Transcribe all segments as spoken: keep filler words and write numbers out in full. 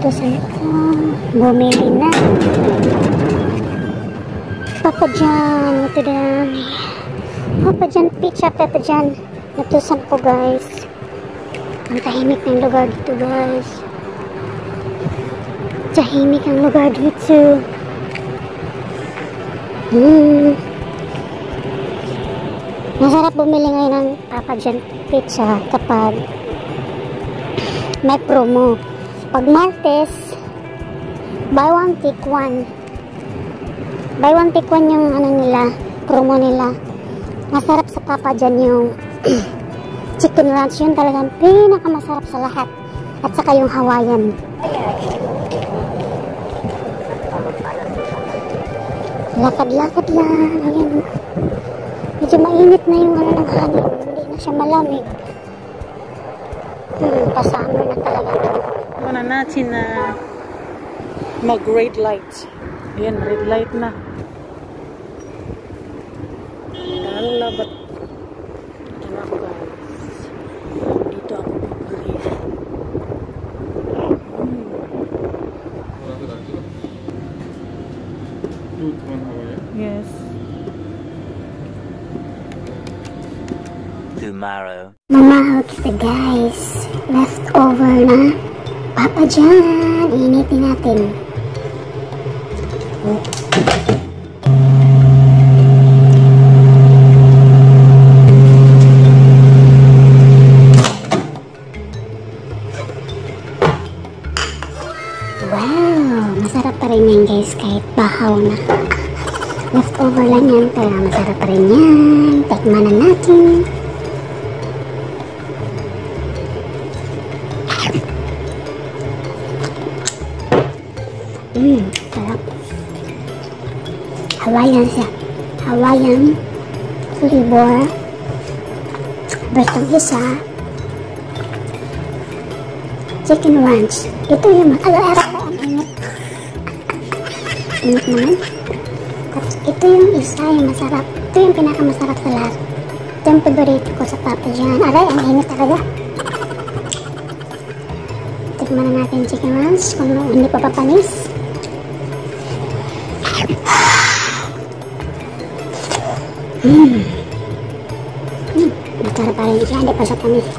motorcycle. Bumili na. Papa John, ito dami. Papa John, pizza, Papa John. Natusan po guys. Ang tahimik ng lugar dito guys. Tahimik ang lugar dito. Hmm. Masarap bumili ngayon ng Papa John pizza kapag may promo. Pag Martes, buy one take one. Buy one take one yung ano nila, promo nila. Masarap sa Papa John yung chicken ranch. Yun talagang pinakamasarap sa lahat. At saka yung Hawaiian. Lakad-lakad lang. Ayan. Medyo mainit na yung ano ng hangin. Hindi na siya malamig. Hmm, pasummer na talaga. Muna natin na mag red light. Ayan, red light na. Lalabat. Ito na ako guys. Dito ako bibili. Hmm. Yes. Tomorrow. Mamahaw kita guys. Leftover na Papa John. Initin natin. Wow! Masarap pa rin yan guys kahit bahaw na. Leftover lang yan pero masarap pa rin yan. Tikman na natin. Hmm, sarap. Hawaiian siya. Hawaiian flavor. Bertang isa. Chicken ranch. Ito yung mag-alala ko ang init. Init naman. Ito yung isa yung masarap. Ito yung pinakamasarap sa lahat. Ito yung favorite ko sa Papa John. Aray, ang init talaga. Tikman na natin chicken ranch kung hindi pa papanis. Hmm. Hmm. Masarap pa rin siya. Hindi pa siya panis.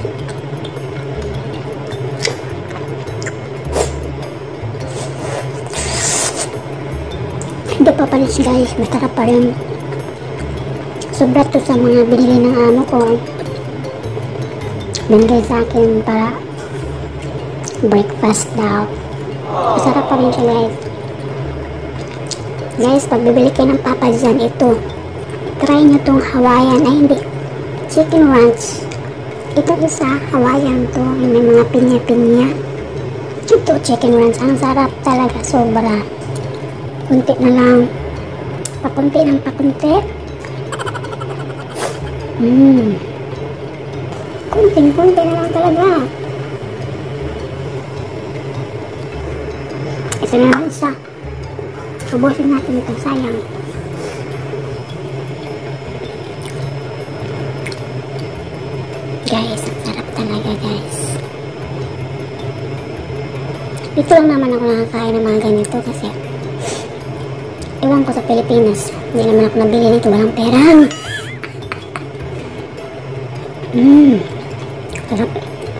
Hindi pa panis guys. Masarap pa rin. Sobra to sa mga binili ng amo ko. Binigay sa akin para breakfast daw. Masarap pa rin siya guys. Guys, pag bibili kayo ng Papa John, ito. Try nyo tong Hawaiian. Ay, hindi. Chicken ranch. Ito isa, Hawaiian to. Yung may mga pinya-pinya. Ito, chicken ranch. Ang sarap talaga. Sobra. Kunti na lang. Pakunti ng pakunti. Hmm. Kunting-kunti na lang talaga. Ito na lang isa. Subusin natin ito. Sayang. Guys, ang sarap talaga guys. Dito lang naman ako nakakain ng mga ganito kasi ewan ko sa Pilipinas. Hindi naman ako nabili nito. Walang pera. Mmm. Sarap.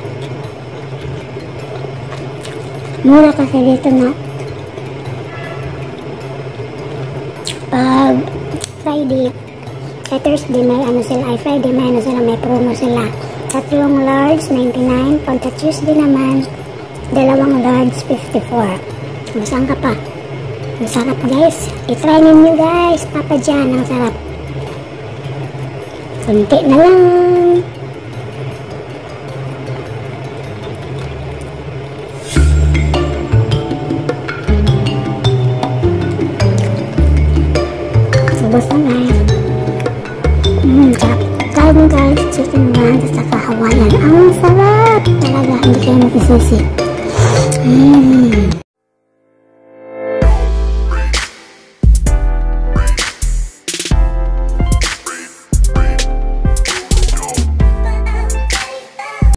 Mura kasi dito na. Pag Friday, ay Thursday may ano sila. Ay Friday may ano sila. May promo sila. Tatlong large, ninety-nine. Pagka Tuesday naman, dalawang large, fifty-four. Masang ka pa. Ang sarap guys. I-try ninyo guys. Papa John, ang sarap. Kunti na lang. Subos na guys. Mmm, sarap. Try mo guys. Chicken ranch at saka Hawaiian. Ang sarap. Talaga, hindi kayo magsisisi. Mmm.